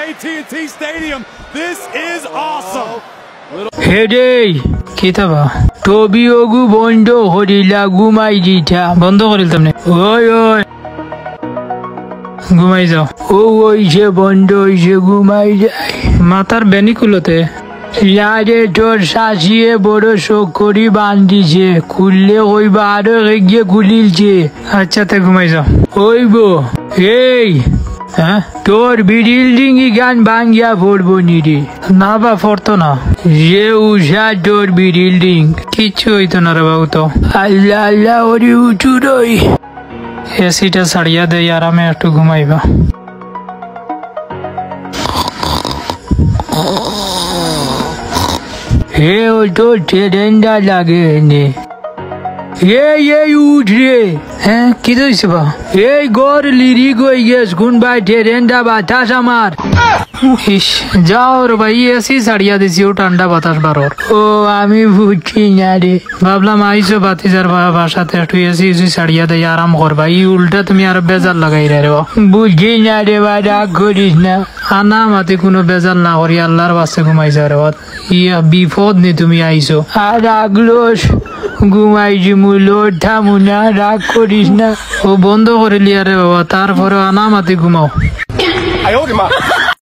AT&T Stadium. This is awesome. Hey, kitaba. Tobi ogu bondo horila gumai jita. Bondo horil tamne. Oi. ঘুমাই যাও ও ওই যে বন্ধ হইছে ঘুমাই যায় মাথার বেনি খুলতে ইয়ারে তোর শাশিয়ে বড় শোক করি বান্ধিছে খুললে হইবা আরো গিয়ে খুলিলছে আচ্ছা তে ঘুমাই যাও হইবো এই হ্যাঁ তোর বিল্ডিং গান ভাঙ্গিয়া পড়বো নিরে না বা পড়তো না যে উষা তোর বিল্ডিং কিচ্ছু হইতো না রে বাবু তো আল্লাহ আল্লাহ ওরে উঁচুরই এসিটা ছাড়িয়া দেই আরামে একটু ঘুমাইবা হে ও তো ঠান্ডা লাগে নে এই উঠ রে হ্যাঁ কি হইছে বা এই গর লিরি গই গেছ কোন ভাই ঠান্ডা বাতাস আমার ইস যাও রে ভাই এসি ছাড়িয়া দিছি ও ঠান্ডা বাতাস বারর ও আমি বুঝছি না রে ভাবলাম আইসো বাতিজার বাসাতে একটু এসি ছাড়িয়া দেই আরাম করবা এই উল্টা তুমি আর বেজার লাগাই রে বুঝছি না রে ভাই রাগ করিস না আনা মাতে কোনো বেজার না করি আল্লাহর বাসে ঘুমাইছে রে ইয়া বিপদ নে তুমি আইসো আর আগলোস ঘুমাইছি মুলোর থামু না রাগ করিস না ও বন্ধ করে লিয়া রে বাবা তারপরে আনা মাতে ঘুমাও